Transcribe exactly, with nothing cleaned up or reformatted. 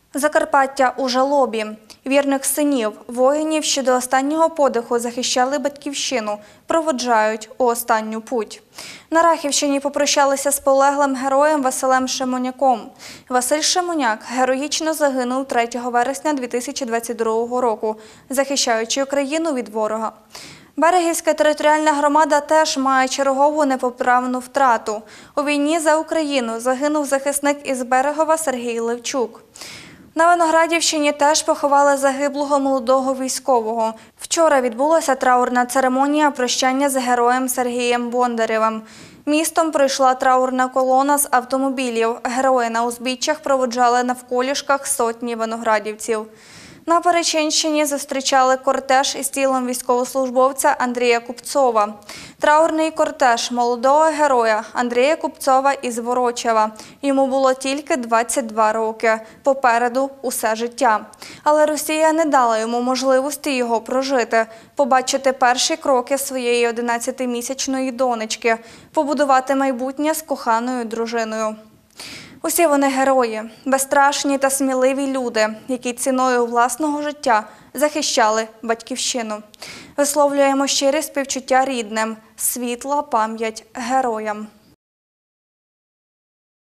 Закарпаття у жалобі. Вірних синів, воїнів, що до останнього подиху захищали батьківщину, проводжають у останню путь. На Рахівщині попрощалися з полеглим героєм Василем Шимоняком. Василь Шимоняк героїчно загинув третього вересня дві тисячі двадцять другого року, захищаючи Україну від ворога. Берегівська територіальна громада теж має чергову непоправну втрату. У війні за Україну загинув захисник із Берегова Сергій Левчук. На Виноградівщині теж поховали загиблого молодого військового. Вчора відбулася траурна церемонія прощання з героєм Сергієм Бондарєвим. Містом пройшла траурна колона з автомобілів. Герої на узбіччях проводжали навколішках сотні виноградівців. На Перечинщині зустрічали кортеж із тілом військовослужбовця Андрія Купцова. Траурний кортеж молодого героя Андрія Купцова із Ворочева. Йому було тільки двадцять два роки. Попереду усе життя. Але Росія не дала йому можливості його прожити, побачити перші кроки своєї одинадцятимісячної донечки, побудувати майбутнє з коханою дружиною. Усі вони герої, безстрашні та сміливі люди, які ціною власного життя захищали батьківщину. Висловлюємо щирі співчуття рідним, світла пам'ять героям.